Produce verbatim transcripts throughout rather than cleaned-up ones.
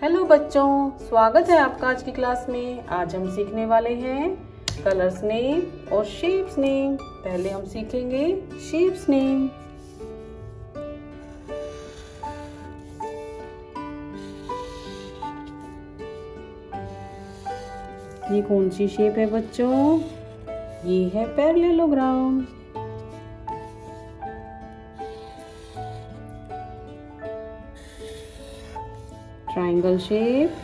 Hello बच्चों, स्वागत है आपका आज की क्लास में। आज हम सीखने वाले हैं कलर्स नेम और शेप्स नेम। पहले हम सीखेंगे शेप्स नेम। ये कौन सी शेप है बच्चों? ये है parallelogram. Triangle shape,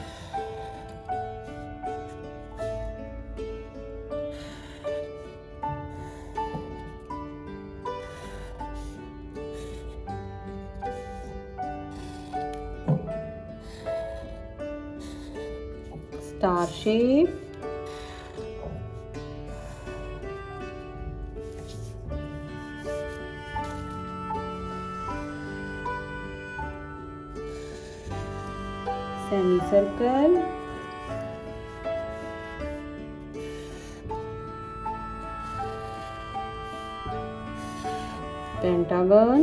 star shape, semi circle, pentagon,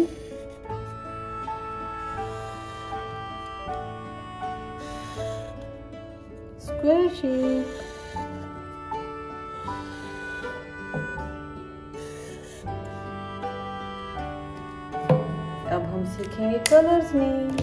square shape. अब हम सीखेंगे कलर्स नेम।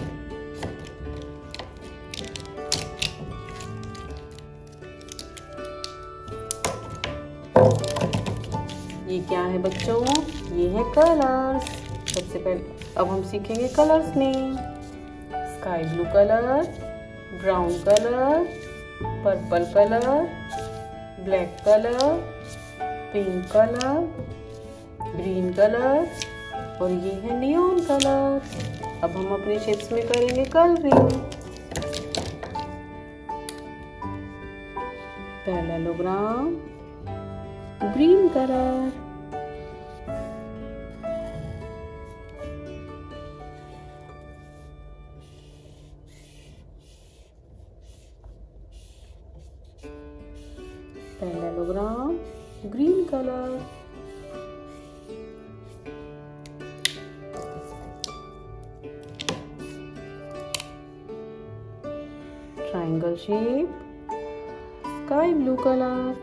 ये क्या है बच्चों? ये है कलर्स। सबसे पहले अब हम सीखेंगे colours name. Sky blue colour, brown colour, purple colour, black colour, pink colour, green colour और ये है नियॉन कलर। अब हम अपने शेप्स में करेंगे colouring. Parallelogram, green colour, parallelogram, green colour, triangle shape, sky blue colour,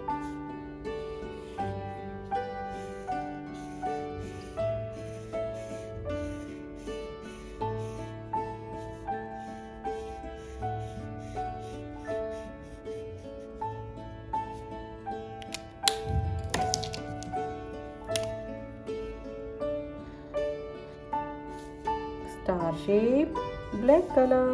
star shape, black colour,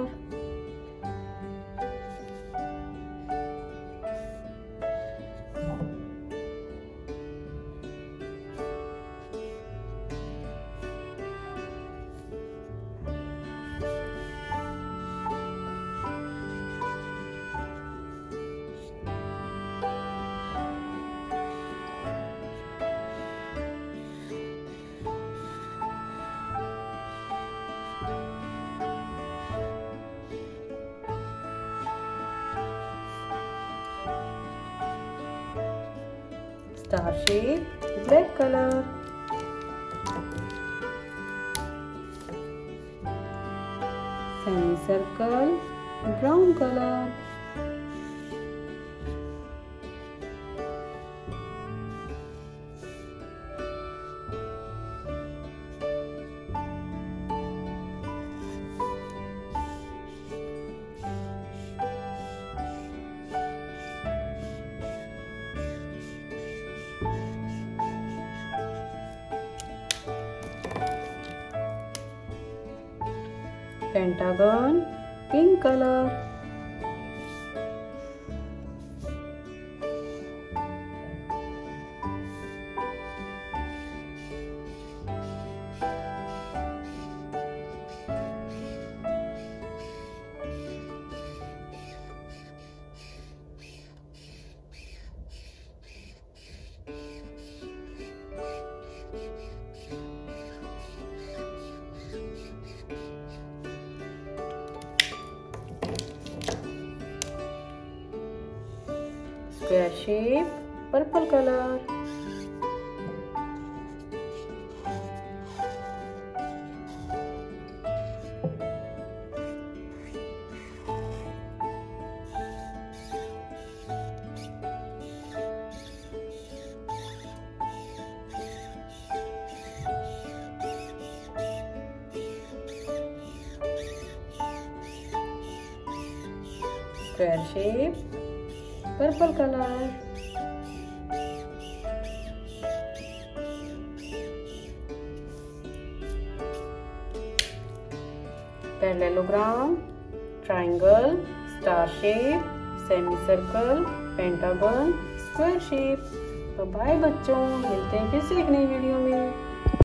star shape, black colour, semi circle, brown colour, pentagon, pink colour, square shape, purple colour, square shape, purple colour, parallelogram, triangle, star shape, semi circle, pentagon, square shape. तो bye बच्चों, मिलते हैं फिर से एक नई video में।